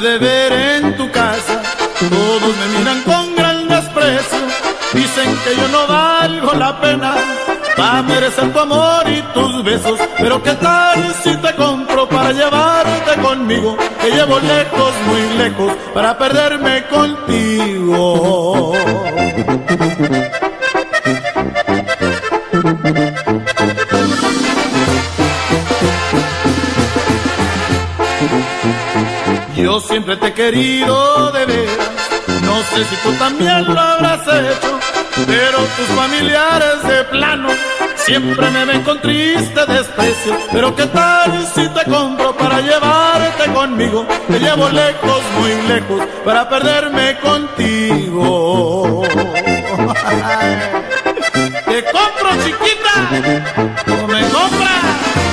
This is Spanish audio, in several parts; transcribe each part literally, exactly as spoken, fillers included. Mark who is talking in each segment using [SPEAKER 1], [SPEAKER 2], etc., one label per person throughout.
[SPEAKER 1] puede ver en tu casa, todos me miran con gran desprecio. Dicen que yo no valgo la pena para merecer tu amor y tus besos. Pero qué tal si te compro para llevarte conmigo. Te llevo lejos, muy lejos, para perderme contigo. Yo siempre te he querido de veras, no sé si tú también lo habrás hecho, pero tus familiares de plano siempre me ven con triste desprecio. Pero qué tal si te compro para llevarte conmigo. Te llevo lejos, muy lejos, para perderme contigo. Te compro, chiquita, ¿o me compras?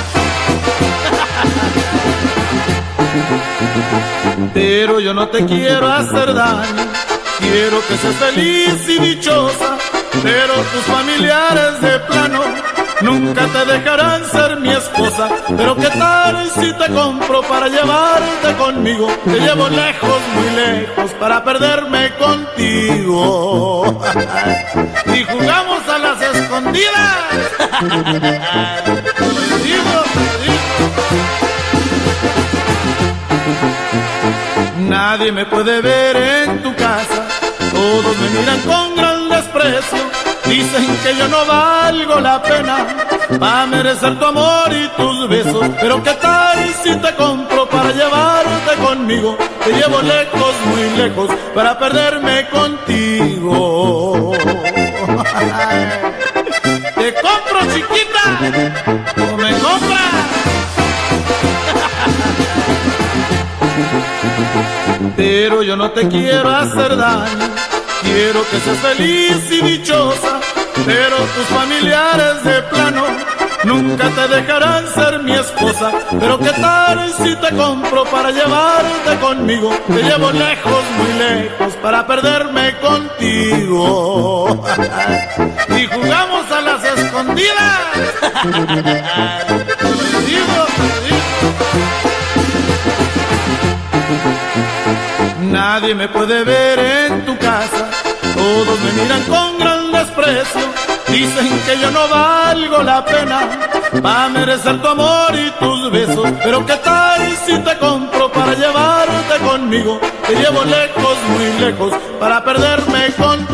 [SPEAKER 1] Pero yo no te quiero hacer daño, quiero que seas feliz y dichosa. Pero tus familiares de plano nunca te dejarán ser mi esposa. Pero qué tal si te compro para llevarte conmigo. Te llevo lejos, muy lejos, para perderme contigo. Y jugamos a las escondidas. Te digo, te digo. Nadie me puede ver en tu casa, todos me miran con gran desprecio. Dicen que yo no valgo la pena para merecer tu amor y tus besos. Pero qué tal si te compro para llevarte conmigo. Te llevo lejos, muy lejos, para perderme contigo. Te compro, chiquita, ¿o me compras? Pero yo no te quiero hacer daño, quiero que seas feliz y dichosa. Pero tus familiares de plano nunca te dejarán ser mi esposa. Pero qué tal si te compro para llevarte conmigo. Te llevo lejos, muy lejos, para perderme contigo. Y jugamos a las escondidas. Te digo, te digo. Nadie me puede ver en tu casa, todos me miran con gran desprecio. Dicen que yo no valgo la pena para merecer tu amor y tus besos. Pero qué tal si te compro para llevarte conmigo. Te llevo lejos, muy lejos, para perderme contigo.